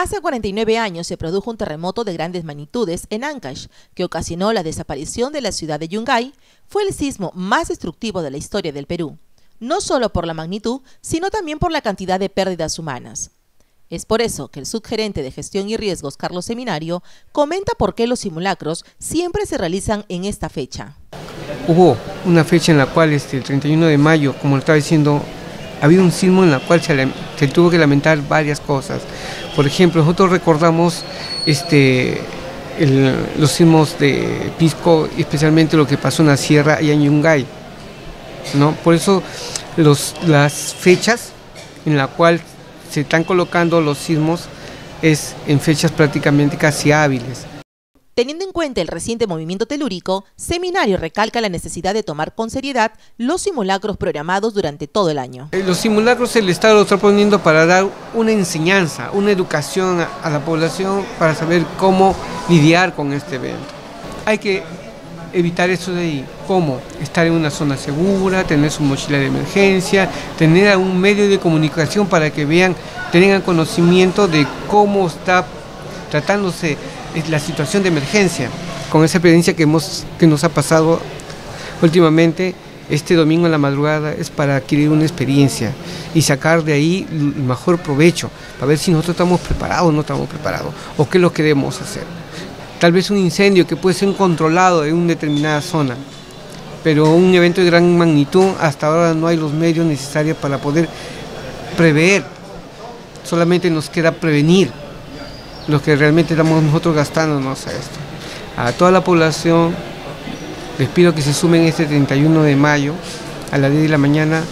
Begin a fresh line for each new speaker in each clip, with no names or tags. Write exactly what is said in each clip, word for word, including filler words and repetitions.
Hace cuarenta y nueve años se produjo un terremoto de grandes magnitudes en Ancash, que ocasionó la desaparición de la ciudad de Yungay. Fue el sismo más destructivo de la historia del Perú, no solo por la magnitud, sino también por la cantidad de pérdidas humanas. Es por eso que el subgerente de Gestión y Riesgos, Carlos Seminario, comenta por qué los simulacros siempre se realizan en esta fecha.
Hubo una fecha en la cual, este, el treinta y uno de mayo, como lo estaba diciendo, ha habido un sismo en la cual se, se tuvo que lamentar varias cosas. Por ejemplo, nosotros recordamos este, el, los sismos de Pisco, especialmente lo que pasó en la sierra y en Yungay, ¿no? Por eso los, las fechas en la cual se están colocando los sismos es en fechas prácticamente casi hábiles.
Teniendo en cuenta el reciente movimiento telúrico, Seminario recalca la necesidad de tomar con seriedad los simulacros programados durante todo el año.
Los simulacros el Estado lo está poniendo para dar una enseñanza, una educación a la población para saber cómo lidiar con este evento. Hay que evitar eso de ahí, cómo estar en una zona segura, tener su mochila de emergencia, tener un medio de comunicación para que vean, tengan conocimiento de cómo está tratándose la situación de emergencia. Con esa experiencia que, hemos, que nos ha pasado últimamente, este domingo en la madrugada es para adquirir una experiencia y sacar de ahí el mejor provecho, para ver si nosotros estamos preparados o no estamos preparados, o qué es lo que debemos hacer. Tal vez un incendio que puede ser controlado en una determinada zona, pero un evento de gran magnitud, hasta ahora no hay los medios necesarios para poder prever, solamente nos queda prevenir lo que realmente estamos nosotros gastándonos a esto. A toda la población les pido que se sumen este treinta y uno de mayo a las diez de la mañana,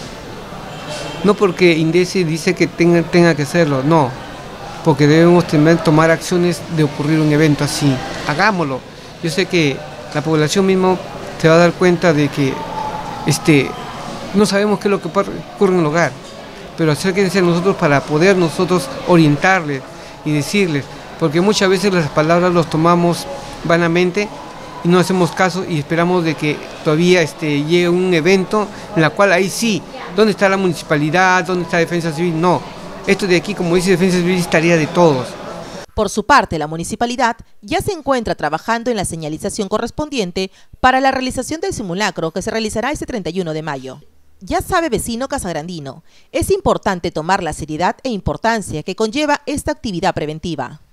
no porque INDECI dice que tenga, tenga que hacerlo, no, porque debemos tomar acciones de ocurrir un evento así. Hagámoslo. Yo sé que la población misma se va a dar cuenta de que este, no sabemos qué es lo que ocurre en el hogar, pero acérquense a nosotros para poder nosotros orientarles y decirles, porque muchas veces las palabras las tomamos vanamente y no hacemos caso y esperamos de que todavía este, llegue un evento en la cual ahí sí, ¿dónde está la municipalidad? ¿Dónde está Defensa Civil? No, esto de aquí, como dice Defensa Civil, es tarea de todos.
Por su parte, la municipalidad ya se encuentra trabajando en la señalización correspondiente para la realización del simulacro que se realizará este treinta y uno de mayo. Ya sabe, vecino casagrandino, es importante tomar la seriedad e importancia que conlleva esta actividad preventiva.